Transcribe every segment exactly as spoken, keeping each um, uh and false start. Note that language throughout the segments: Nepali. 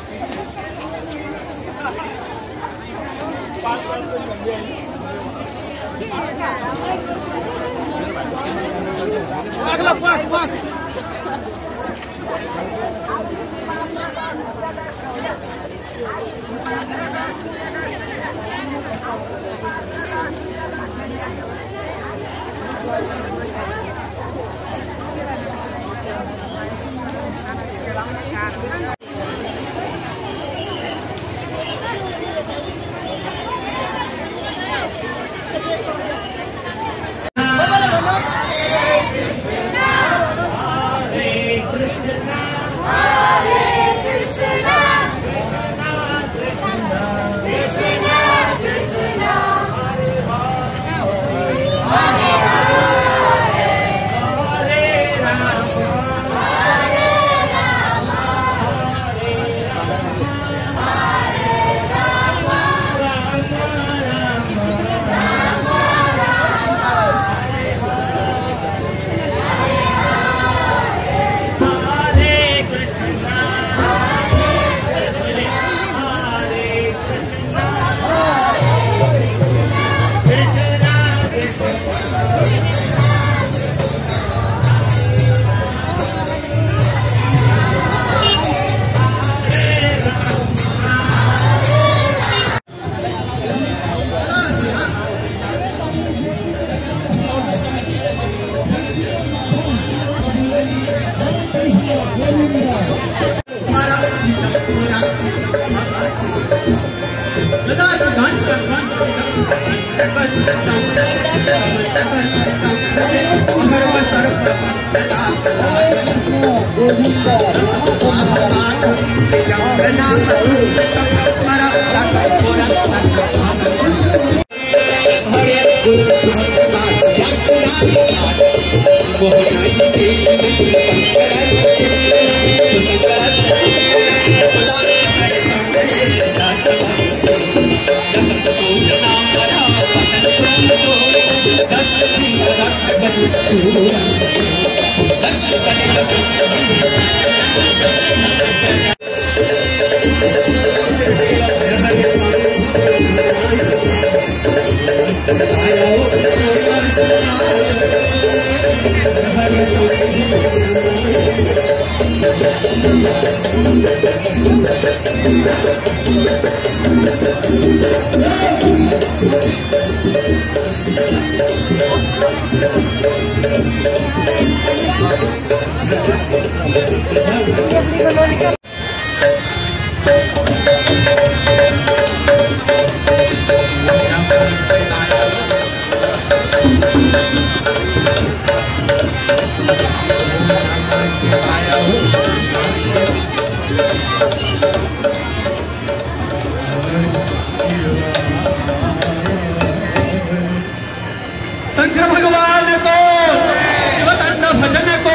शंकर भगवान को, शिव तांडव भजन को,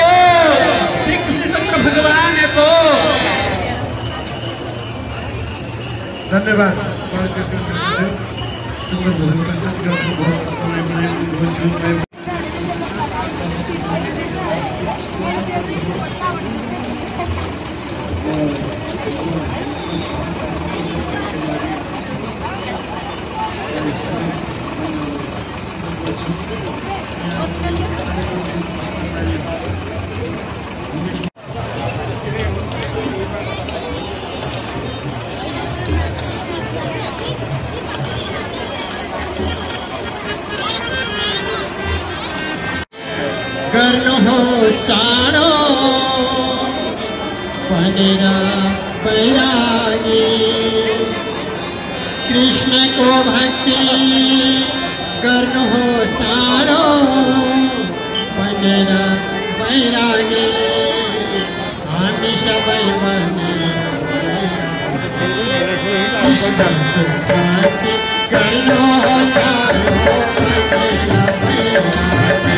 श्री कृष्ण चंद्र भगवान को धन्यवाद। कर्ण हो चारो पनेरा बैरागी, कृष्ण को भक्ति कर्ण हो चारो पनेरा बैरागी, हम सब बने कृष्ण को भक्ति कर्ण हो चारो पनेरा बैरागी।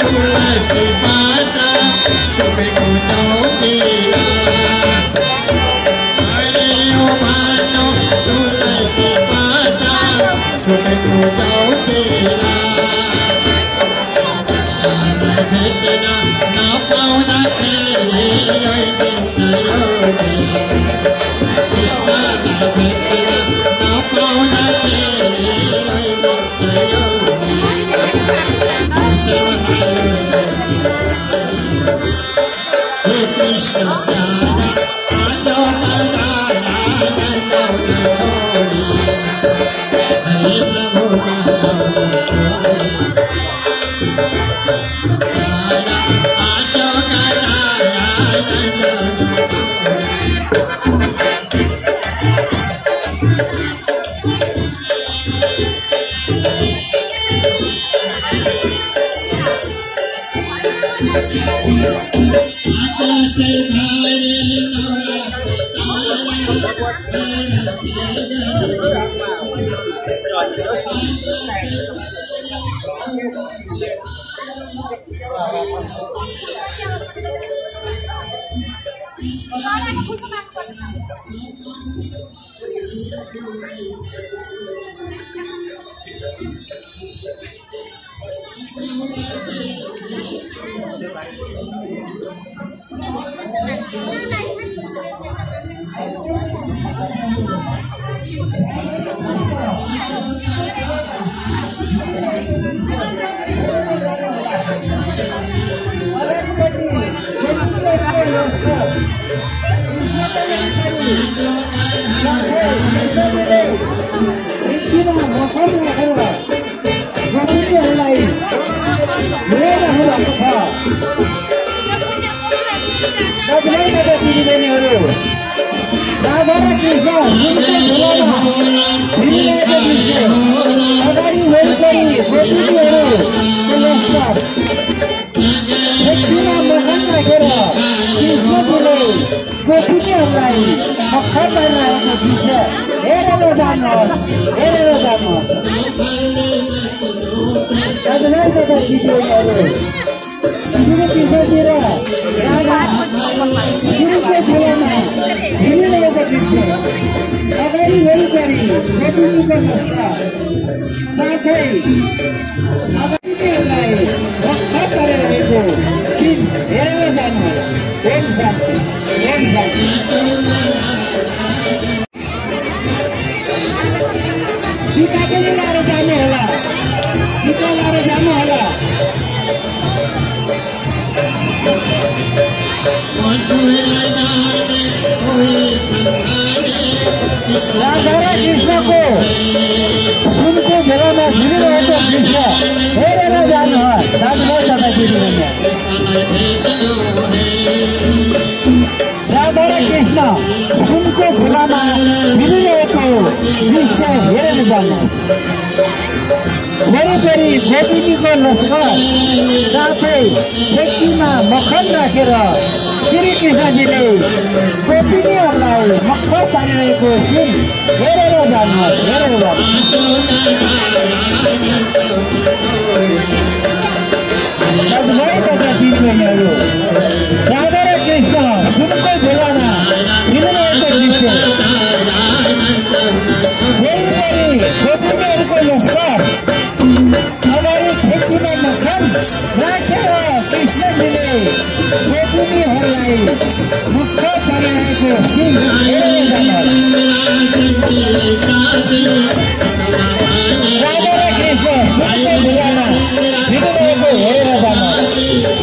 तुलसी पात्र सुखेको चौकीला अरे ओ भानो तुलसी पात्र सुखेको चौकीला भेट्न नपाउँदाखेरि ल्याइदिन्छ योगी कृष्णलाई भेट्न नपाउँदाखेरि ल्याइदिन्छ योगी हे कृष्ण प्यारा आज दादा छोडी हरे प्रभु राधा कृष्ण को सुनको बेलामा झुलिरहेको दृश्य हेरेर जानुहोस् जानुहोस् राधा र कृष्ण सुनको झुलामा झुलिरहेको दृश्य हेरेर जानुहोस् वरिपरि गोपिनीको लस्कर साथै ठेकीमा मक्खन राखेर श्री कृष्णजीले गोपिनीहरूलाई मक्ख पारिरहेको सिन हेरेर जानुहोस् हेरेर जानुहोस् राधा र कृष्ण सुनको झोलामा झुलिरहेको दृश्य वरिपरि गोपिनीहरूको लस्कर अगाडि ठेकीमा मक्खन राखेर कृष्णजीले गोपिनीहरूलाई मुख पारिरहेको सिन हेरेर जानुहोस् राधा र कृष्ण सुनको झुलामा झुलिरहेको हेरेर जानुहोस्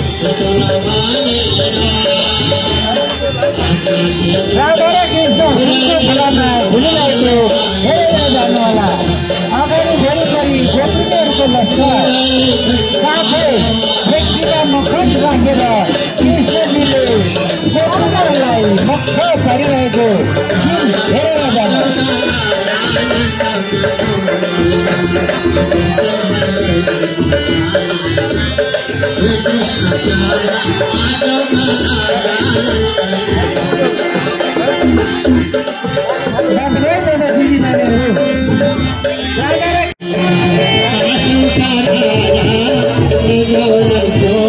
राधा र कृष्ण सुनको झुलामा झुलिरहेको हेरेर जानुहोला अगाडि वरिपरि गोपिनीहरूको लस्कर साथै ठेकीमा मक्खन राखेर कृष्णजीले गोपिनीहरूलाई मक्ख पारिरहेको सिन हेरेर जानुहोस् राधा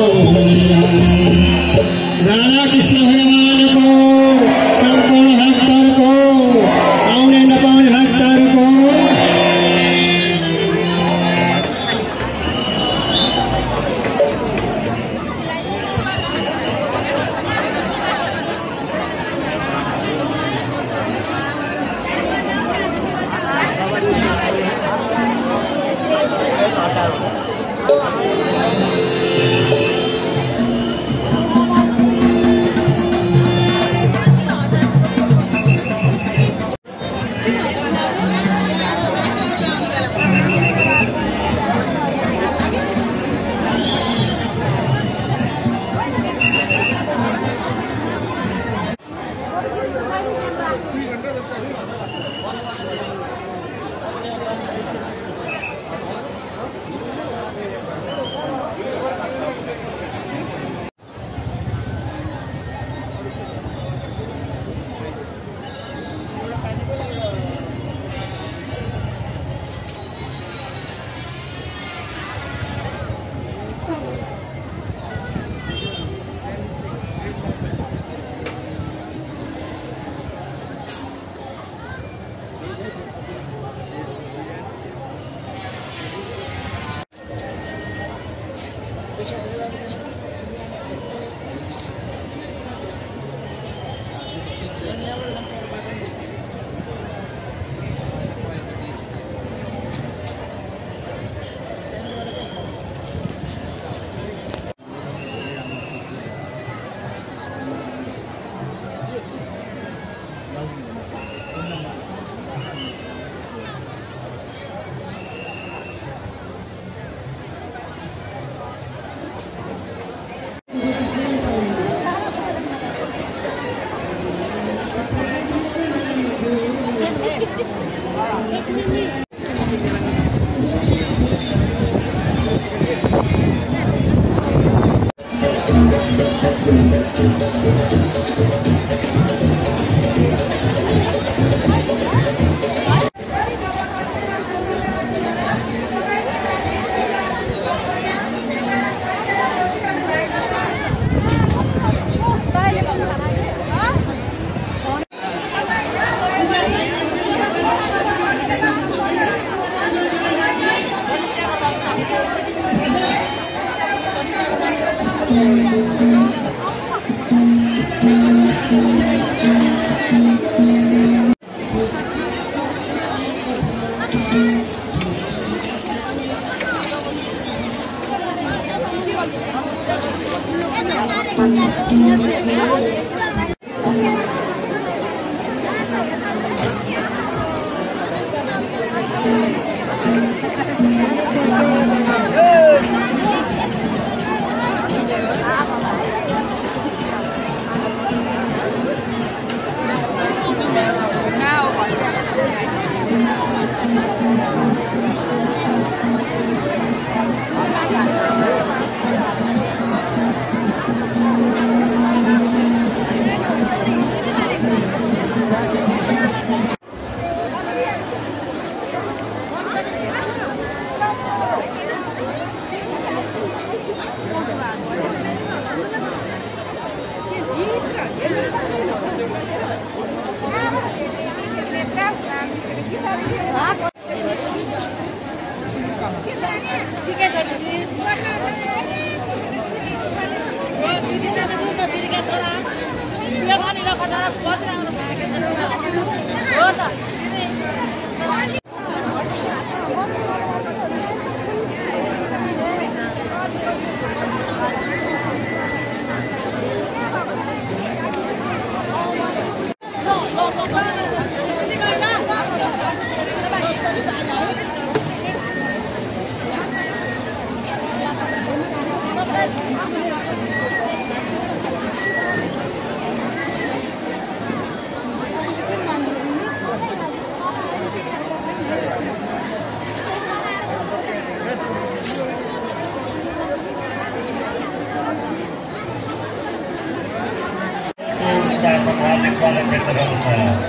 हार्दिक स्वागत व्यक्त गर्दछ।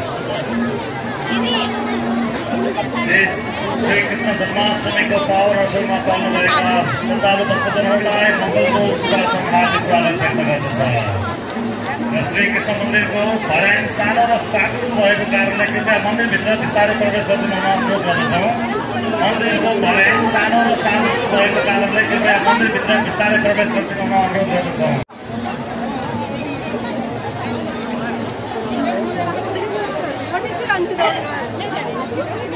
देश श्रीकृष्ण जन्माष्टमीको पावन अवसरमा पाउनुभएका श्रद्धालु भक्तजनहरूलाई मङ्गलको शुभाशय हार्दिक स्वागत व्यक्त गर्दछ। र श्रीकृष्ण मन्दिरको भर्याङ सानो र साँघुरो भएको कारणले कृपया मन्दिरभित्र बिस्तारै प्रवेश गरिदिन अनुरोध गर्दछौँ। मन्दिरको भर्याङ सानो र साँघुरो भएको कारणले कृपया मन्दिरभित्र बिस्तारै प्रवेश गरिदिन अनुरोध गर्दछौँ। Thank you.